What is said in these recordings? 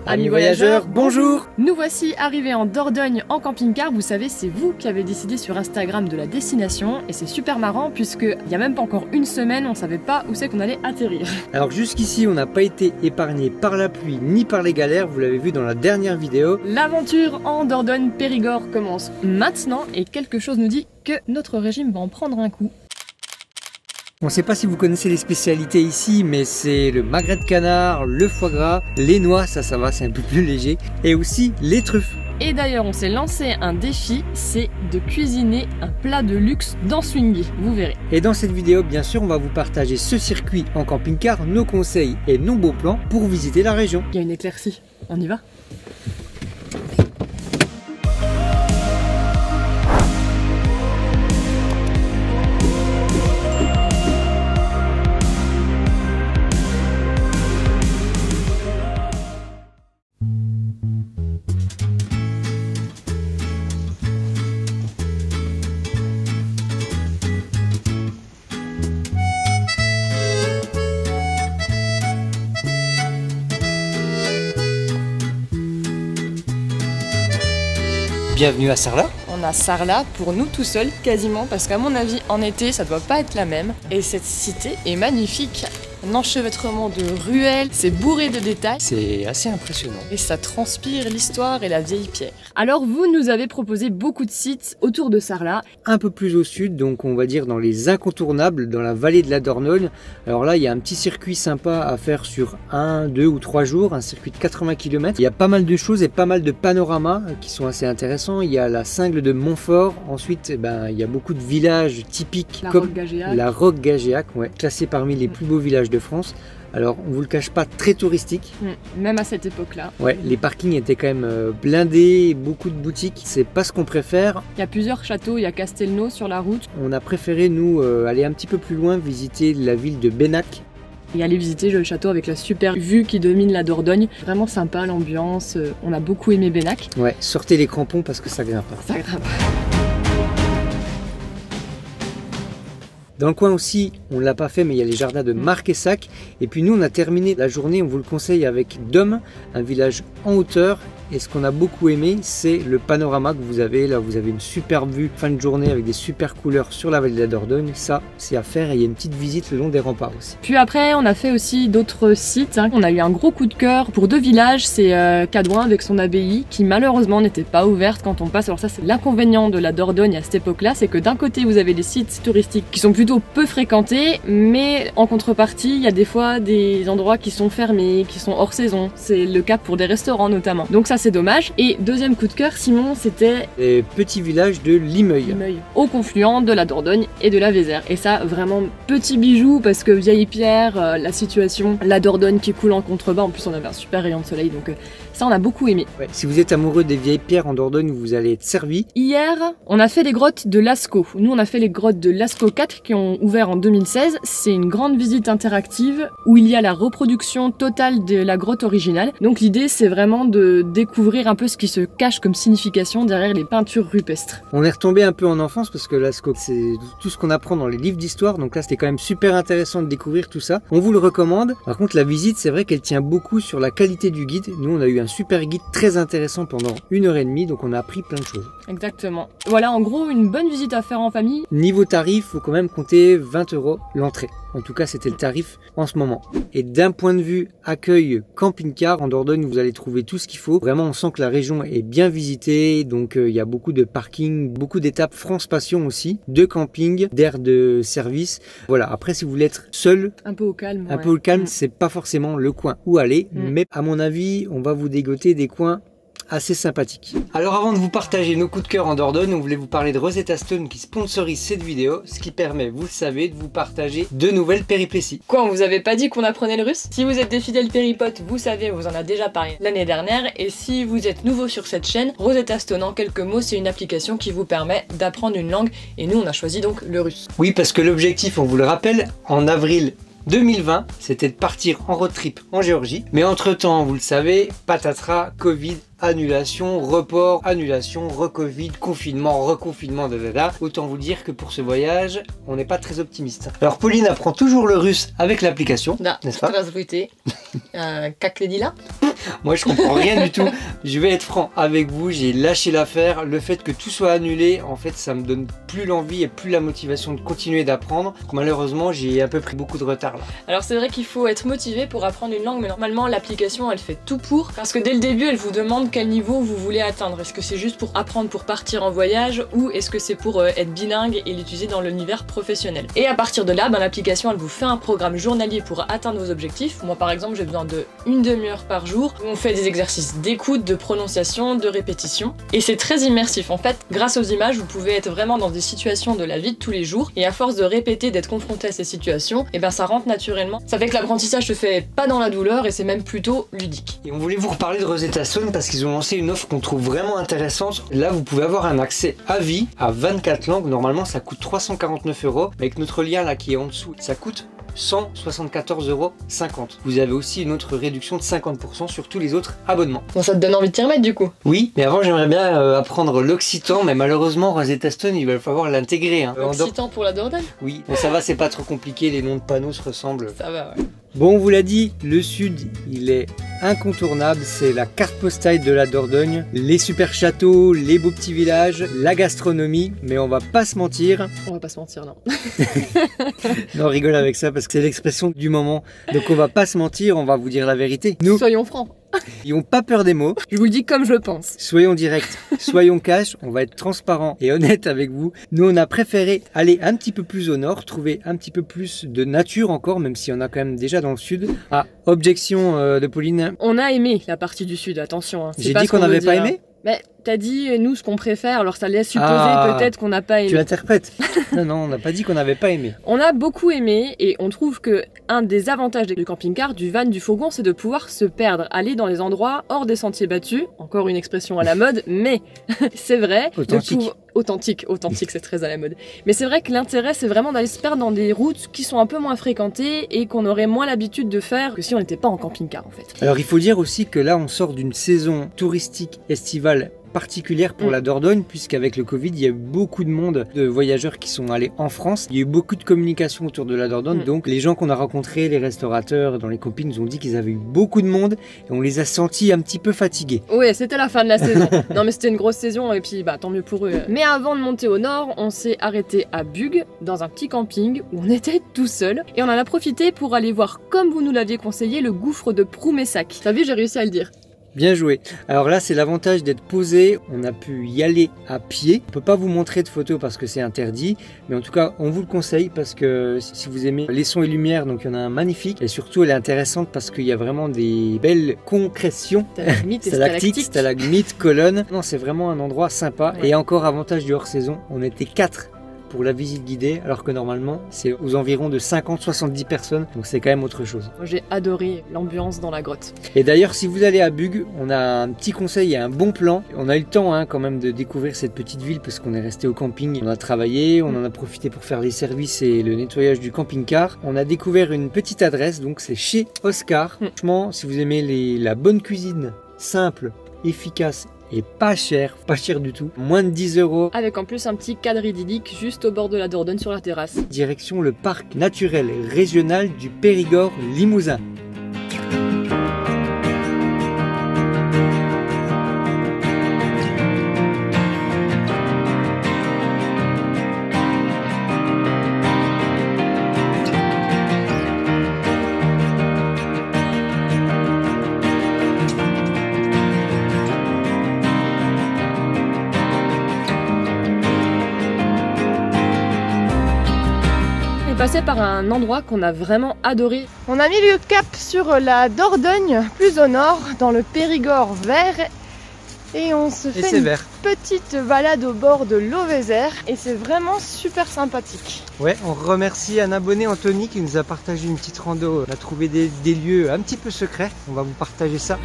Amis voyageurs, bonjour! Nous voici arrivés en Dordogne en camping-car. Vous savez, c'est vous qui avez décidé sur Instagram de la destination et c'est super marrant puisque il n'y a même pas encore une semaine, on savait pas où c'est qu'on allait atterrir. Alors jusqu'ici, on n'a pas été épargné par la pluie ni par les galères, vous l'avez vu dans la dernière vidéo. L'aventure en Dordogne-Périgord commence maintenant et quelque chose nous dit que notre régime va en prendre un coup. On ne sait pas si vous connaissez les spécialités ici, mais c'est le magret de canard, le foie gras, les noix, ça va, c'est un peu plus léger, et aussi les truffes. Et d'ailleurs, on s'est lancé un défi, c'est de cuisiner un plat de luxe dans Swingy, vous verrez. Et dans cette vidéo, bien sûr, on va vous partager ce circuit en camping-car, nos conseils et nos beaux plans pour visiter la région. Il y a une éclaircie, on y va ? Bienvenue à Sarlat. On a Sarlat pour nous tout seuls, quasiment, parce qu'à mon avis, en été, ça doit pas être la même. Et cette cité est magnifique. Un enchevêtrement de ruelles, c'est bourré de détails. C'est assez impressionnant. Et ça transpire l'histoire et la vieille pierre. Alors vous nous avez proposé beaucoup de sites autour de Sarlat. Un peu plus au sud, donc on va dire dans les incontournables, dans la vallée de la Dordogne. Alors là, il y a un petit circuit sympa à faire sur 1, 2 ou 3 jours, un circuit de 80 km. Il y a pas mal de choses et pas mal de panoramas qui sont assez intéressants. Il y a la cingle de Montfort. Ensuite, il y a beaucoup de villages typiques comme la Roque-Gagéac, classée parmi les plus beaux villages de France. Alors on vous le cache pas, très touristique. Même à cette époque-là. Ouais, les parkings étaient quand même blindés, beaucoup de boutiques. C'est pas ce qu'on préfère. Il y a plusieurs châteaux, il y a Castelnau sur la route. On a préféré nous aller un petit peu plus loin, visiter la ville de Bennac. Et aller visiter le château avec la super vue qui domine la Dordogne. Vraiment sympa l'ambiance, on a beaucoup aimé Bennac. Ouais, sortez les crampons parce que ça grimpe. Ça grimpe. Dans le coin aussi, on ne l'a pas fait, mais il y a les jardins de Marquessac. Et puis nous, on a terminé la journée, on vous le conseille, avec Dôme, un village en hauteur. Et ce qu'on a beaucoup aimé, c'est le panorama que vous avez. Là, vous avez une superbe vue fin de journée avec des super couleurs sur la vallée de la Dordogne. Ça, c'est à faire et il y a une petite visite le long des remparts aussi. Puis après, on a fait aussi d'autres sites. On a eu un gros coup de cœur pour deux villages. C'est Cadouin avec son abbaye qui malheureusement n'était pas ouverte quand on passe. Alors ça, c'est l'inconvénient de la Dordogne à cette époque-là. C'est que d'un côté, vous avez des sites touristiques qui sont plutôt peu fréquentés. Mais en contrepartie, il y a des fois des endroits qui sont fermés, qui sont hors saison. C'est le cas pour des restaurants notamment. Donc ça, c'est dommage. Et deuxième coup de cœur, Simon, c'était les petits villages de Limeuil, au confluent de la Dordogne et de la Vézère. Et ça, vraiment petit bijou parce que vieille pierre, la situation, la Dordogne qui coule en contrebas. En plus, on avait un super rayon de soleil, donc ça, on a beaucoup aimé. Ouais, si vous êtes amoureux des vieilles pierres en Dordogne, vous allez être servi. Hier, on a fait les grottes de Lascaux. Nous, on a fait les grottes de Lascaux 4 qui ont ouvert en 2016. C'est une grande visite interactive où il y a la reproduction totale de la grotte originale. Donc l'idée, c'est vraiment de découvrir un peu ce qui se cache comme signification derrière les peintures rupestres. On est retombé un peu en enfance parce que Lascaux, c'est tout ce qu'on apprend dans les livres d'histoire. Donc là, c'était quand même super intéressant de découvrir tout ça. On vous le recommande. Par contre, la visite, c'est vrai qu'elle tient beaucoup sur la qualité du guide. Nous, on a eu un super guide très intéressant pendant 1h30, donc on a appris plein de choses. Exactement. Voilà, en gros, une bonne visite à faire en famille. Niveau tarif, faut quand même compter 20 € l'entrée. En tout cas, c'était le tarif en ce moment. Et d'un point de vue accueil camping-car, en Dordogne, vous allez trouver tout ce qu'il faut. Vraiment, on sent que la région est bien visitée. Donc, il y a beaucoup de parking, beaucoup d'étapes France Passion aussi, de camping, d'aires de service. Voilà. Après, si vous voulez être seul, un peu au calme, c'est pas forcément le coin où aller. Mais à mon avis, on va vous dégoter des coins assez sympathique. Alors avant de vous partager nos coups de cœur en Dordogne, on voulait vous parler de Rosetta Stone qui sponsorise cette vidéo, ce qui permet, vous le savez, de vous partager de nouvelles péripéties. Quoi, on vous avait pas dit qu'on apprenait le russe? Si vous êtes des fidèles péripotes, vous savez, on vous en a déjà parlé l'année dernière, et si vous êtes nouveau sur cette chaîne, Rosetta Stone en quelques mots, c'est une application qui vous permet d'apprendre une langue, et nous on a choisi donc le russe. Oui, parce que l'objectif, on vous le rappelle, en avril 2020, c'était de partir en road trip en Géorgie. Mais entre temps, vous le savez, patatras, Covid, annulation, report, annulation, re-Covid, confinement, reconfinement, Autant vous dire que pour ce voyage, on n'est pas très optimiste. Alors Pauline apprend toujours le russe avec l'application, n'est-ce pas? Как les dit là? Moi je comprends rien du tout. Je vais être franc avec vous, j'ai lâché l'affaire. Le fait que tout soit annulé, en fait ça me donne plus l'envie et plus la motivation de continuer d'apprendre. Malheureusement j'ai un peu pris beaucoup de retard là. Alors c'est vrai qu'il faut être motivé pour apprendre une langue, mais normalement l'application elle fait tout pour, parce que dès le début elle vous demande quel niveau vous voulez atteindre. Est-ce que c'est juste pour apprendre pour partir en voyage, ou est-ce que c'est pour être bilingue et l'utiliser dans l'univers professionnel? Et à partir de là, l'application elle vous fait un programme journalier pour atteindre vos objectifs. Moi par exemple j'ai besoin de une demi-heure par jour où on fait des exercices d'écoute, de prononciation, de répétition, et c'est très immersif. En fait, grâce aux images, vous pouvez être vraiment dans des situations de la vie de tous les jours, et à force de répéter, d'être confronté à ces situations, et ça rentre naturellement. Ça fait que l'apprentissage se fait pas dans la douleur, et c'est même plutôt ludique. Et on voulait vous reparler de Rosetta Stone parce qu'ils ont lancé une offre qu'on trouve vraiment intéressante. Là, vous pouvez avoir un accès à vie à 24 langues. Normalement, ça coûte 349 €. Avec notre lien là qui est en dessous, ça coûte 174,50 €. Vous avez aussi une autre réduction de 50% sur tous les autres abonnements. Bon, ça te donne envie de t'y remettre du coup? Oui, mais avant j'aimerais bien apprendre l'occitan, mais malheureusement Rosetta Stone il va falloir l'intégrer. L'occitan pour la Dordogne? Oui, bon ça va, c'est pas trop compliqué, les noms de panneaux se ressemblent. Ça va, ouais. Bon, on vous l'a dit, le sud, il est incontournable, c'est la carte postale de la Dordogne, les super châteaux, les beaux petits villages, la gastronomie, mais on va pas se mentir. On va pas se mentir, non. Non, on rigole avec ça parce que c'est l'expression du moment, donc on va pas se mentir, on va vous dire la vérité. Nous, soyons francs. Ils n'ont pas peur des mots. Je vous le dis comme je le pense. Soyons directs, soyons cash, on va être transparent et honnête avec vous. Nous, on a préféré aller un petit peu plus au nord, trouver un petit peu plus de nature encore, même si on a quand même déjà dans le sud. Ah, objection de Pauline. On a aimé la partie du sud, attention. Hein. J'ai dit qu'on n'avait pas aimé ? Mais t'as dit nous ce qu'on préfère, alors ça laisse supposer peut-être qu'on n'a pas aimé. Tu interprètes. Non, on n'a pas dit qu'on n'avait pas aimé. On a beaucoup aimé et on trouve que un des avantages du camping-car, du van, du fourgon, c'est de pouvoir se perdre, aller dans les endroits hors des sentiers battus. Encore une expression à la mode, mais c'est vrai. Authentique. Authentique, c'est très à la mode. Mais c'est vrai que l'intérêt, c'est vraiment d'aller se perdre dans des routes qui sont un peu moins fréquentées et qu'on aurait moins l'habitude de faire que si on n'était pas en camping-car en fait. Alors il faut dire aussi que là, on sort d'une saison touristique estivale particulière pour la Dordogne, puisqu'avec le Covid, il y a eu beaucoup de monde, de voyageurs qui sont allés en France. Il y a eu beaucoup de communication autour de la Dordogne, donc les gens qu'on a rencontrés, les restaurateurs dans les campings, nous ont dit qu'ils avaient eu beaucoup de monde et on les a sentis un petit peu fatigués. Oui, c'était la fin de la saison. Non mais c'était une grosse saison et puis tant mieux pour eux. Mais avant de monter au nord, on s'est arrêté à Bug, dans un petit camping où on était tout seul et on en a profité pour aller voir, comme vous nous l'aviez conseillé, le gouffre de Proumessac. T'as vu, j'ai réussi à le dire. Bien joué. Alors là, c'est l'avantage d'être posé. On a pu y aller à pied. On peut pas vous montrer de photos parce que c'est interdit. Mais en tout cas, on vous le conseille parce que si vous aimez les sons et lumières, donc il y en a un magnifique. Et surtout, elle est intéressante parce qu'il y a vraiment des belles concrétions. Stalactites, stalagmites, colonnes. Non, c'est vraiment un endroit sympa. Ouais. Et encore avantage du hors-saison, on était 4 pour la visite guidée, alors que normalement c'est aux environs de 50-70 personnes, donc c'est quand même autre chose. Moi j'ai adoré l'ambiance dans la grotte. Et d'ailleurs, si vous allez à Bug, on a un petit conseil et un bon plan. On a eu le temps quand même de découvrir cette petite ville parce qu'on est resté au camping, on a travaillé, on en a profité pour faire les services et le nettoyage du camping-car. On a découvert une petite adresse, donc c'est chez Oscar. Franchement, si vous aimez la bonne cuisine, simple, efficace et pas cher du tout, moins de 10 €. Avec en plus un petit cadre idyllique juste au bord de la Dordogne sur la terrasse. Direction le parc naturel régional du Périgord Limousin. Passé par un endroit qu'on a vraiment adoré. On a mis le cap sur la Dordogne, plus au nord, dans le Périgord vert. Et on se fait une petite balade au bord de l'Auvézère. Et c'est vraiment super sympathique. Ouais, on remercie un abonné, Anthony, qui nous a partagé une petite rando. On a trouvé des lieux un petit peu secrets. On va vous partager ça.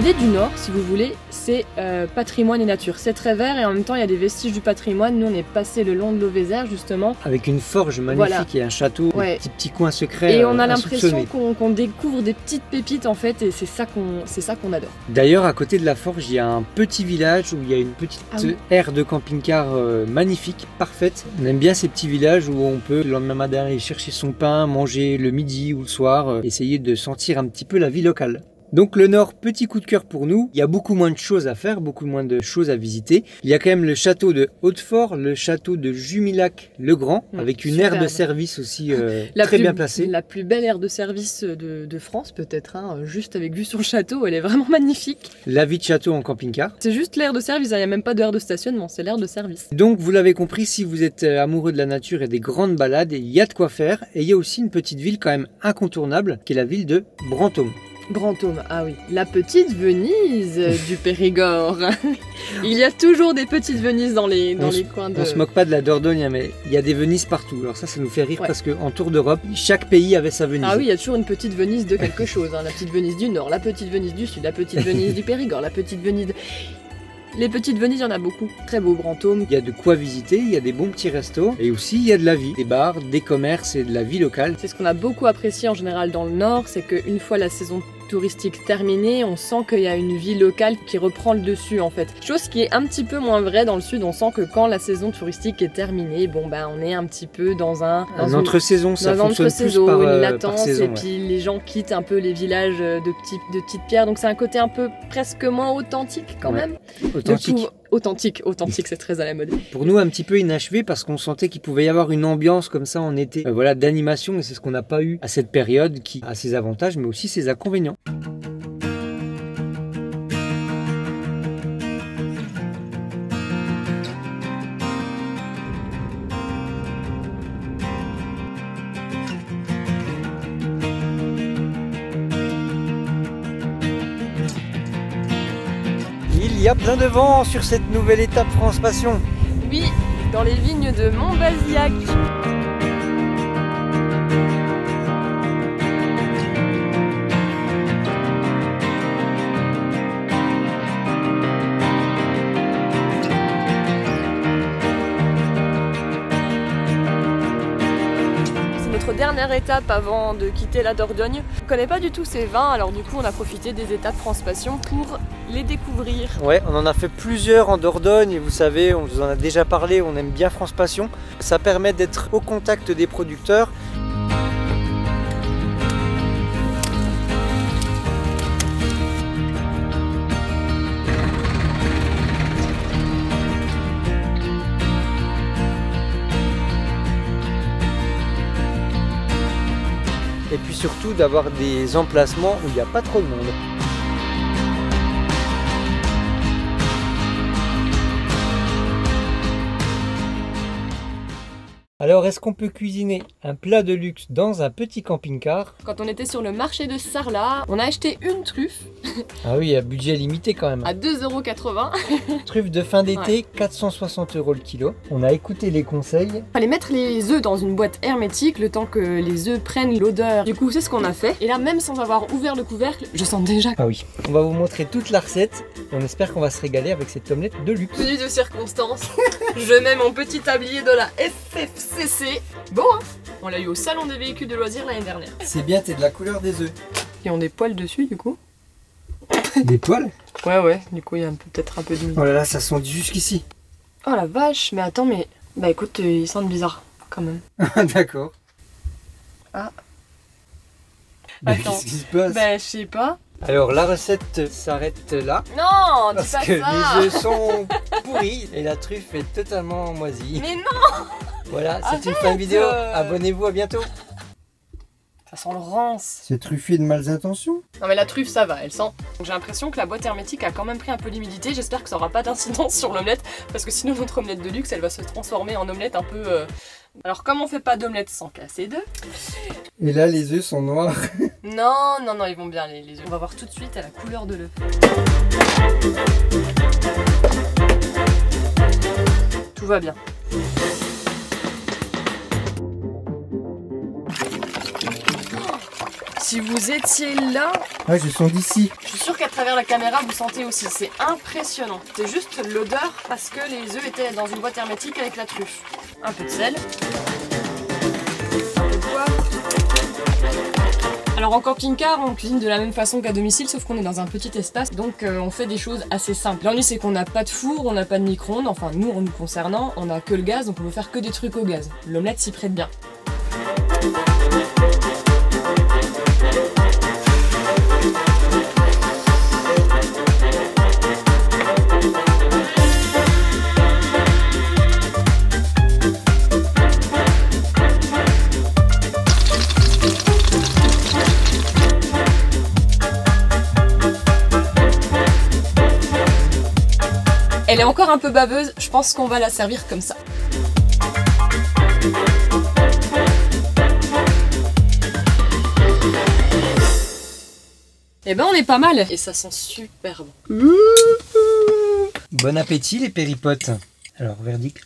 l'idée du Nord, si vous voulez, c'est patrimoine et nature. C'est très vert et en même temps il y a des vestiges du patrimoine. Nous on est passé le long de l'eau Vézère justement. Avec une forge magnifique et un château, Ouais. des petits coins secrets. Et on a l'impression insoupçonnés. qu'on découvre des petites pépites en fait et c'est ça qu'on adore. D'ailleurs, à côté de la forge, il y a un petit village où il y a une petite aire de camping-car magnifique, parfaite. On aime bien ces petits villages où on peut le lendemain matin aller chercher son pain, manger le midi ou le soir, essayer de sentir un petit peu la vie locale. Donc le Nord, petit coup de cœur pour nous. Il y a beaucoup moins de choses à faire, beaucoup moins de choses à visiter. Il y a quand même le château de Hautefort, le château de Jumilac-le-Grand, avec une aire de service aussi très bien placée. La plus belle aire de service de France peut-être, hein, juste avec vue sur le château, elle est vraiment magnifique. La vie de château en camping-car. C'est juste l'aire de service, il n'y a même pas d'aire de stationnement, c'est l'aire de service. Donc vous l'avez compris, si vous êtes amoureux de la nature et des grandes balades, il y a de quoi faire. Et il y a aussi une petite ville quand même incontournable, qui est la ville de Brantôme. Brantôme, ah oui, la petite Venise du Périgord. Il y a toujours des petites Venises dans les coins de... On se moque pas de la Dordogne, mais il y a des Venises partout. Alors ça nous fait rire parce qu'en tour d'Europe, chaque pays avait sa Venise. Ah oui, il y a toujours une petite Venise de quelque chose. Hein. La petite Venise du Nord, la petite Venise du Sud, la petite Venise du Périgord, la petite Venise... Les petites Venises, il y en a beaucoup. Très beau Brantôme. Il y a de quoi visiter, il y a des bons petits restos et aussi il y a de la vie, des bars, des commerces et de la vie locale. C'est ce qu'on a beaucoup apprécié en général dans le Nord, c'est qu'une fois la saison touristique terminée, on sent qu'il y a une vie locale qui reprend le dessus en fait. Chose qui est un petit peu moins vraie dans le Sud, on sent que quand la saison touristique est terminée, bon bah on est un petit peu dans un entre-saison, ça fonctionne plus par une par latence saison, et puis les gens quittent un peu les villages de petites pierres, donc c'est un côté un peu presque moins authentique quand même. Authentique, c'est très à la mode. Pour nous, un petit peu inachevé parce qu'on sentait qu'il pouvait y avoir une ambiance comme ça en été, voilà, d'animation, et c'est ce qu'on n'a pas eu à cette période qui a ses avantages mais aussi ses inconvénients. Il y a plein de vent sur cette nouvelle étape France Passion. Oui, dans les vignes de Montbazillac. Notre dernière étape avant de quitter la Dordogne. On ne connaît pas du tout ces vins, alors du coup on a profité des étapes France Passion pour les découvrir. Ouais, on en a fait plusieurs en Dordogne et vous savez, on vous en a déjà parlé, on aime bien France Passion. Ça permet d'être au contact des producteurs. Et puis surtout d'avoir des emplacements où il n'y a pas trop de monde. Alors, est-ce qu'on peut cuisiner un plat de luxe dans un petit camping-car? Quand on était sur le marché de Sarlat, on a acheté une truffe. Ah oui, à budget limité quand même. À 2,80 €. Truffe de fin d'été, 460 € le kilo. On a écouté les conseils. Fallait mettre les œufs dans une boîte hermétique le temps que les œufs prennent l'odeur. Du coup, c'est ce qu'on a fait. Et là, même sans avoir ouvert le couvercle, je sens déjà. Ah oui, on va vous montrer toute la recette. On espère qu'on va se régaler avec cette omelette de luxe. Tenue de circonstance, je mets mon petit tablier de la FFCC. Bon, hein, on l'a eu au salon des véhicules de loisirs l'année dernière. C'est bien, t'es de la couleur des œufs. Ils ont des poils dessus, du coup. Des poils? Ouais, du coup, il y a peut-être un peu d'humidité. Oh là là, ça sent jusqu'ici. Oh la vache, mais attends, mais... Bah écoute, ils sentent bizarre, quand même. D'accord. Ah. Attends. Qu'est-ce qui se passe? Bah, je sais pas. Alors, la recette s'arrête là. Non, dis parce pas que ça. les œufs sont pourris et la truffe est totalement moisie. Mais non. Voilà, c'est une fin de vidéo. Abonnez-vous, à bientôt. Ça sent le rance. C'est truffé de malas intentions. Non mais la truffe ça va, elle sent. J'ai l'impression que la boîte hermétique a quand même pris un peu d'humidité. J'espère que ça aura pas d'incidence sur l'omelette. Parce que sinon notre omelette de luxe elle va se transformer en omelette un peu... Alors comme on fait pas d'omelette sans casser d'œufs. Et là les œufs sont noirs. Non, ils vont bien les œufs. On va voir tout de suite à la couleur de l'œuf. Tout va bien. Si vous étiez là, Ouais, je sens d'ici. je suis sûre qu'à travers la caméra vous sentez aussi, c'est impressionnant. C'est juste l'odeur parce que les œufs étaient dans une boîte hermétique avec la truffe. Un peu de sel. Un peu de poivre. Alors en camping-car, on cuisine de la même façon qu'à domicile, sauf qu'on est dans un petit espace, donc on fait des choses assez simples. L'ennui c'est qu'on n'a pas de four, on n'a pas de micro-ondes, enfin nous, en nous concernant, on n'a que le gaz, donc on peut faire que des trucs au gaz. L'omelette s'y prête bien. Elle est encore un peu baveuse, je pense qu'on va la servir comme ça. Eh ben on est pas mal et ça sent super bon. Bon appétit les péripotes. Alors verdict.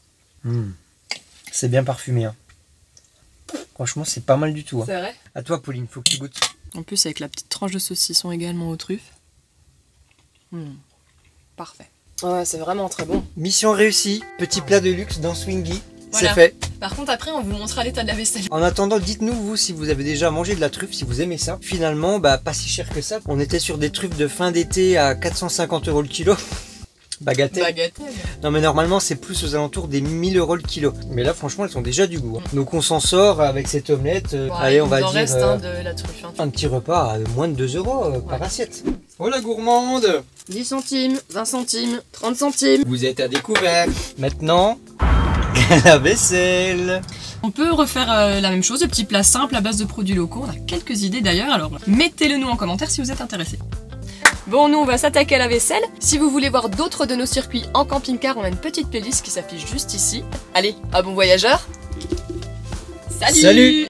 C'est bien parfumé. Hein. Franchement c'est pas mal du tout. Hein. C'est vrai. À toi Pauline, faut que tu goûtes. En plus avec la petite tranche de saucisson également aux truffes. Parfait. Ouais, c'est vraiment très bon. Mission réussie, petit plat de luxe dans Swingy. Voilà. C'est fait. Par contre après on vous montrera l'état de la vaisselle. En attendant, dites-nous vous si vous avez déjà mangé de la truffe, si vous aimez ça. Finalement, bah pas si cher que ça. On était sur des truffes de fin d'été à 450 € le kilo. Bagatelle. Bagatelle. Non mais normalement c'est plus aux alentours des 1000 € le kilo. Mais là franchement elles ont déjà du goût. Hein. Donc on s'en sort avec cette omelette. Allez on va dire reste, de la truffe. un petit repas à moins de 2 € par assiette. Oh la gourmande. 10 centimes, 20 centimes, 30 centimes. Vous êtes à découvert. Maintenant, la vaisselle. On peut refaire la même chose, des petits plats simples à base de produits locaux. On a quelques idées d'ailleurs, alors mettez-le nous en commentaire si vous êtes intéressés. Bon, nous on va s'attaquer à la vaisselle. Si vous voulez voir d'autres de nos circuits en camping-car, on a une petite playlist qui s'affiche juste ici. Allez, à bon voyageur. Salut.